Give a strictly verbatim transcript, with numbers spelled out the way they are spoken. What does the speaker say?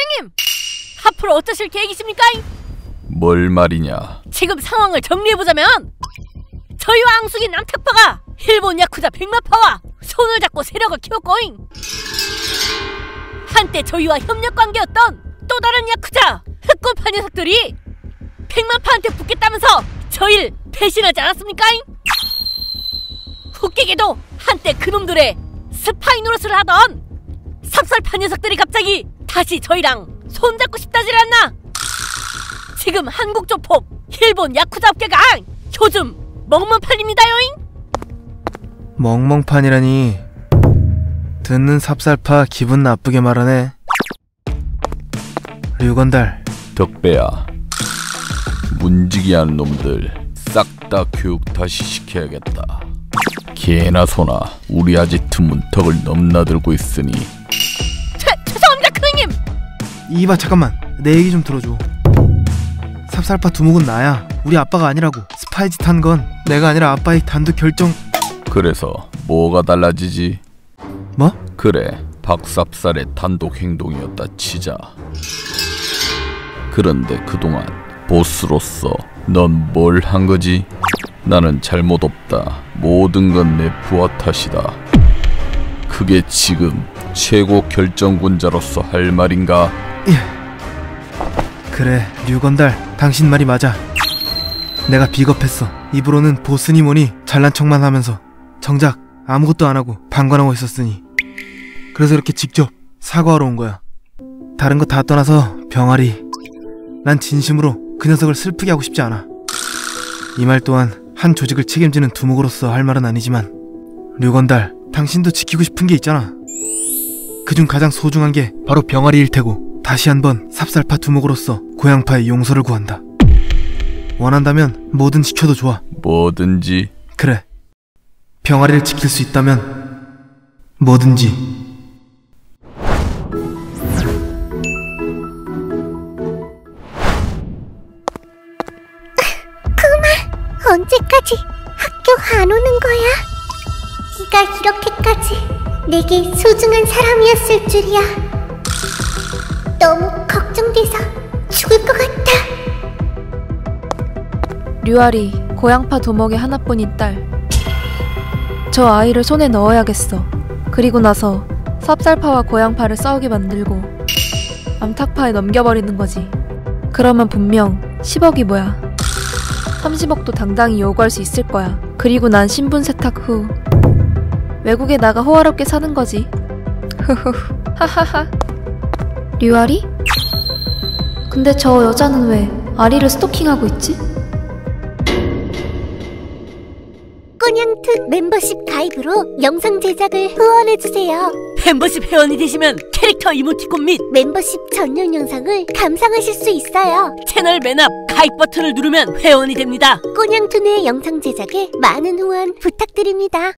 형님! 앞으로 어떠실 계획이십니까? 뭘 말이냐? 지금 상황을 정리해보자면 저희와 앙숙이 남탁파가 일본 야쿠자 백마파와 손을 잡고 세력을 키웠고잉. 한때 저희와 협력관계였던 또 다른 야쿠자 흑곰파 녀석들이 백마파한테 붙겠다면서 저희를 배신하지 않았습니까잉? 웃기게도 한때 그놈들의 스파이 노릇을 하던 삽살파 녀석들이 갑자기 다시 저희랑 손잡고 싶다질 않나? 지금 한국 조폭 일본 야쿠자 업계가 요즘 멍멍판입니다요잉? 멍멍판이라니. 듣는 삽살파 기분 나쁘게 말하네. 류건달, 덕배야, 문지기한 놈들 싹 다 교육 다시 시켜야겠다. 개나 소나 우리 아지트 문턱을 넘나들고 있으니. 죄, 죄송합니다 큰형님! 이봐 잠깐만, 내 얘기 좀 들어줘. 삽살파 두목은 나야. 우리 아빠가 아니라고. 스파이 짓 한 건 내가 아니라 아빠의 단독 결정. 그래서 뭐가 달라지지? 뭐? 그래, 박삽살의 단독 행동이었다 치자. 그런데 그동안 보스로서 넌 뭘 한 거지? 나는 잘못 없다. 모든 건 내 부하 탓이다. 그게 지금 최고 결정권자로서 할 말인가? 예. 그래, 류건달, 당신 말이 맞아. 내가 비겁했어. 입으로는 보스니 뭐니 잘난 척만 하면서 정작 아무것도 안 하고 방관하고 있었으니. 그래서 이렇게 직접 사과하러 온 거야. 다른 거 다 떠나서 병아리, 난 진심으로 그 녀석을 슬프게 하고 싶지 않아. 이 말 또한 한 조직을 책임지는 두목으로서 할 말은 아니지만, 류건달, 당신도 지키고 싶은 게 있잖아. 그중 가장 소중한 게 바로 병아리일 테고, 다시 한번 삽살파 두목으로서 고향파의 용서를 구한다. 원한다면 뭐든 지켜도 좋아. 뭐든지? 그래, 병아리를 지킬 수 있다면 뭐든지. 언제까지 학교 안 오는 거야? 네가 이렇게까지 내게 소중한 사람이었을 줄이야. 너무 걱정돼서 죽을 것 같아. 류아리, 고향파 두목의 하나뿐인 딸. 저 아이를 손에 넣어야겠어. 그리고 나서 삽살파와 고향파를 싸우게 만들고 암탉파에 넘겨버리는 거지. 그러면 분명 십억이 뭐야, 삼십억도 당당히 요구할 수 있을 거야. 그리고 난 신분 세탁 후 외국에 나가 호화롭게 사는 거지. 흐흐. 하하하. 류아리? 근데 저 여자는 왜 아리를 스토킹하고 있지? 꼬냥투 멤버십 가입으로 영상 제작을 후원해주세요. 멤버십 회원이 되시면 캐릭터 이모티콘 및 멤버십 전용 영상을 감상하실 수 있어요. 채널 맨 앞 가입 버튼을 누르면 회원이 됩니다. 꼬냥투 내 영상 제작에 많은 후원 부탁드립니다.